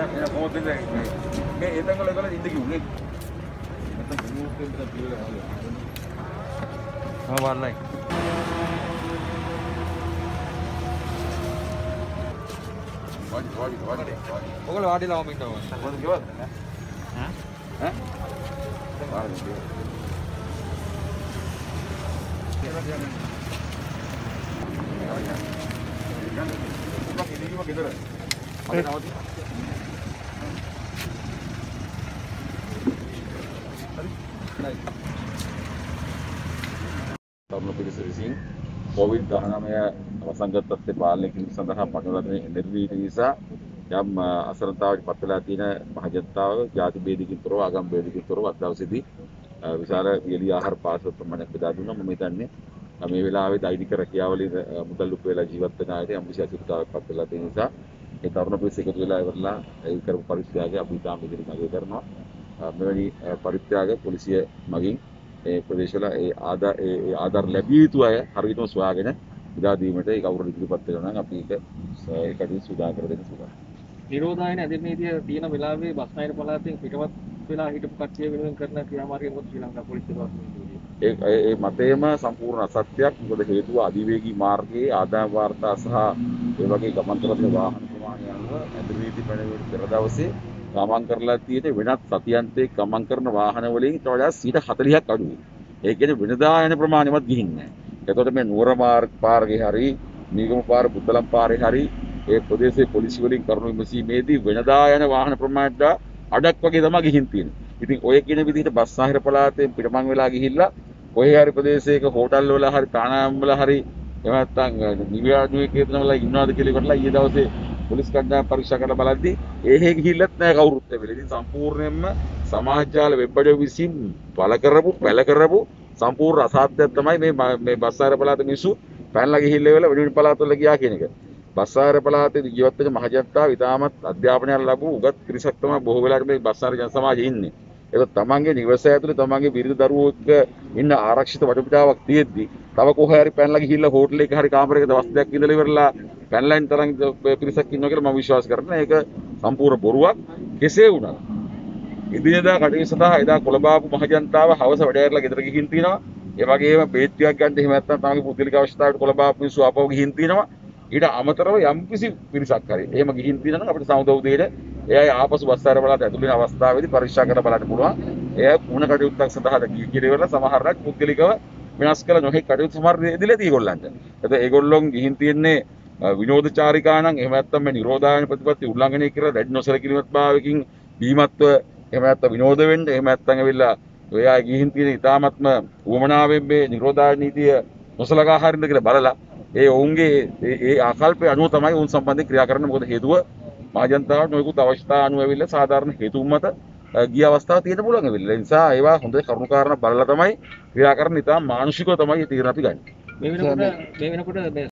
එන කොහොමද මේ එතනකල ඒගොල්ලෝ ඉඳ කිව්නේ. නැත්නම් මොකක්ද කියලා ආවා. වරලයි. වාඩි. ඔයගොල්ලෝ වාඩිලා වම ඉන්නවා. මොකද කිව්වද? ඈ? වාඩි. තරුණ පිරිස විසින් COVID-19 වසංගතත්වයේ පාලනය කිරීම සඳහා පටන් ගන්න නිර්වීර්ය නිසා යම් අසරණතාවයකට පත් වෙලා තියෙන මහජනතාව ජාති ભેදකින් තොරව ආගම් ભેදකින් තොරව අද දවසේදී විශාල වියලි ආහාර පාර්සල් ප්‍රමාණයක් බෙදා දුන්නා. මම හිතන්නේ මේ වෙලාවේ දෛනික රැකියාවලින් මුදල් උප වෙලා ජීවත් වෙන අයට යම් කිසි අසුරතාවයක් පත් වෙලා තියෙන නිසා ඒ තරුණ පිරිස එකතු වෙලා ඉවරලා ඒ කරපු පරිත්‍යාගය අපි තාම ඉදිරියට අගය කරනවා. මෙවැනි පරිත්‍යාග පොලිසිය මගින් ඒ ප්‍රදේශවල ඒ ආධාර ලැබිය යුතු අය හරියටම සොයාගෙන ඉදා දීමට ඒ කවුරුන් ඉදිරිපත් වෙනවා නම් අපි ඒකට සූදානම් කර දෙන්න සූදානම්. නිරෝධායන අධිනීතිය තියෙන වෙලාවේ බස්නාහිර පළාතෙන් පිටවත් වෙලා හිටපු කට්ටිය වෙනුවෙන් කරන ක්‍රියාමාර්ගය මොකද ශ්‍රී ලංකා පොලිසිය පවත්වන්නේ? ඒ මතයම සම්පූර්ණ අසත්‍යයක්. මොකද හේතුව අධිවේගී මාර්ගයේ ආදායම් වාර්තා සහ ඒ වගේ ගමන් කරන වාහන ප්‍රමාණය අනුව අධිනීති පැනවීම පෙර දවසේ ගමන් කරලා තියෙන වෙනත් සතියන්තයේ ගමන් කරන වාහන වලින් ඊට වඩා 40%ක් අඩුයි. ඒ කියන්නේ වෙනදා යන ප්‍රමාණයවත් ගිහින්නේ නැහැ. එතකොට මේ නුවර පාරේ හරි මීගම පාර පුත්තලම් පාරේ හරි ඒ ප්‍රදේශයේ පොලිසිය වලින් කරුණු විමසීමේදී වෙනදා යන වාහන ප්‍රමාණයට අඩක් වගේ තමයි ගිහින් තියෙන්නේ. ඉතින් ඔය කියන විදිහට බස්නාහිර පළාතෙන් පිටමං වෙලා ගිහිල්ලා කොහේ හරි ප්‍රදේශයක හෝටල් වල හරි ප්‍රාණායාම වල හරි එහෙම නැත්නම් නිව්‍යාර්ඩුවේ කේතනවල ඉන්නවාද කියලා ඉවරලා ඊයේ දවසේ පොලිස් කණ්ඩායම පරීක්ෂා කරලා බලද්දී එහෙ ගිහිල්ලත් නැහැ කවුරුත් එවෙල. ඉතින් සම්පූර්ණයෙන්ම සමාජ ජාල වෙබ් අඩවිය විසින් පැල කරපු සම්පූර්ණ අසාධ්‍යයක් තමයි මේ බස්නාහිර පළාතේ මිනිස්සු පැනලා ගිහිල්ලා ඉවරලා වෙන පළාත්වල ගියා කියන එක. බස්නාහිර පළාතේ ජීවත් වෙන මහජනතාව ඉතාමත් අධ්‍යාපනය ලැබූ උගත් පිරිසක් තමයි බොහෝ වෙලාවට මේ බස්නාහිර ජන සමාජයේ ඉන්නේ. ඒක තමන්ගේ නිවස ඇතුලේ තමන්ගේ බිරිඳ දරුවෝ එක්ක ඉන්න ආරක්ෂිත වටපිටාවක් තියෙද්දි තව කොහේ හරි පැනලා ගිහිල්ලා හෝටල් එකක හරි කාමරයක දවස් දෙකක් ඉඳලා ඉවරලා පැනලා ඉන්න තරම් පිරිසක් ඉන්නවා කියලා මම විශ්වාස කරනවා. ඒක සම්පූර්ණ බොරුවක්. කෙසේ වුණත් ඉදිරියදා කටයුතු සඳහා එදා කොළඹ මහජනතාව හවස වැඩ ඇරලා ගෙදර ගිහින් තිනවා. ඒ වගේම බේත්තියක් ගන්න එහෙම නැත්නම් තමන්ගේ පුද්ගලික අවශ්‍යතාවයට කොළඹ මිනිස්සු ආපහු ගිහින් තිනවා. ඊට අමතරව යම්කිසි පිරිසක් හරි එහෙම ගිහින් තියෙනවා නම් අපිට සමුද උදේට ඒ අය ආපසු බස්නාහිර පළාත ඇතුළු වෙන අවස්ථාවේදී පරීක්ෂා කරලා බලන්න පුළුවන්. ඒ වුණ කටයුත්තක් සඳහා කිරියවල සමහරක් පුද්ගලිකව වෙනස් කළ නොහැකි කටයුතු සමහර දෙදලා තියෙ ඒගොල්ලන්ට. එතකොට ඒගොල්ලොන් ගිහින් තියන්නේ විනෝදචාරිකා නම් එහෙම නැත්නම් මේ නිරෝධායන ප්‍රතිපත්ති උල්ලංඝනය කරලා දැඩි නොසලකිලිමත් භාවයකින් බීමත්ව එහෙම නැත්නම් විනෝද වෙන්න එහෙම නැත්නම් ඇවිල්ලා ඔයා ගිහින් තියෙන ඉතාමත්ම උවමනාවෙන් මේ නිරෝධායන නීතිය නොසලකා හරින්න කියලා බලලා ඒ ඔවුන්ගේ ඒ ආකල්පය අනුව තමයි ඔවුන් සම්බන්ධයෙන් ක්‍රියා කරන්නේ. මොකද හේතුව මහජනතාවට නොයෙකුත් අවශ්‍යතා අනුව ඇවිල්ලා සාධාරණ හේතුන් මත ගිය අවස්ථාවක් තියෙන්න පුළුවන් ඇවිල්ලා. ඒ නිසා ඒවා හොඳ කරුණාකාරණ බලලා තමයි ක්‍රියා කරන්න. ඉතාම මානුෂිකව තමයි තීරණ අපි ගන්නේ. මේ වෙනකොට